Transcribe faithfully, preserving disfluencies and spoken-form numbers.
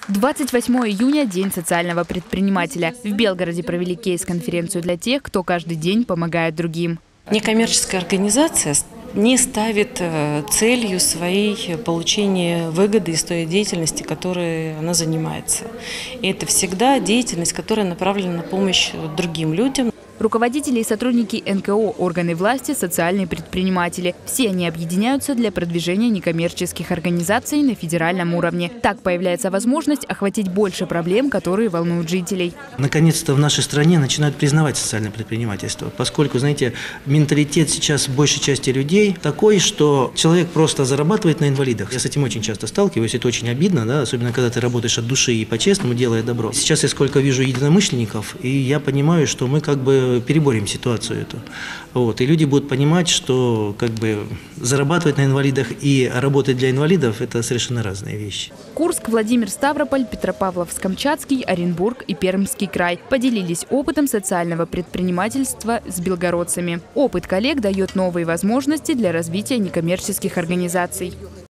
двадцать восьмого июня – День социального предпринимателя. В Белгороде провели кейс-конференцию для тех, кто каждый день помогает другим. Некоммерческая организация не ставит целью своей получения выгоды из той деятельности, которой она занимается. И это всегда деятельность, которая направлена на помощь другим людям. Руководители и сотрудники эн ка о, органы власти, социальные предприниматели. Все они объединяются для продвижения некоммерческих организаций на федеральном уровне. Так появляется возможность охватить больше проблем, которые волнуют жителей. Наконец-то в нашей стране начинают признавать социальное предпринимательство, поскольку, знаете, менталитет сейчас большей части людей такой, что человек просто зарабатывает на инвалидах. Я с этим очень часто сталкиваюсь, это очень обидно, да? Особенно когда ты работаешь от души и по-честному, делая добро. Сейчас я сколько вижу единомышленников, и я понимаю, что мы как бы переборем ситуацию эту. Вот. И люди будут понимать, что как бы зарабатывать на инвалидах и работать для инвалидов – это совершенно разные вещи. Курск, Владимир, Ставрополь, Петропавловск-Камчатский, Оренбург и Пермский край поделились опытом социального предпринимательства с белгородцами. Опыт коллег дает новые возможности для развития некоммерческих организаций.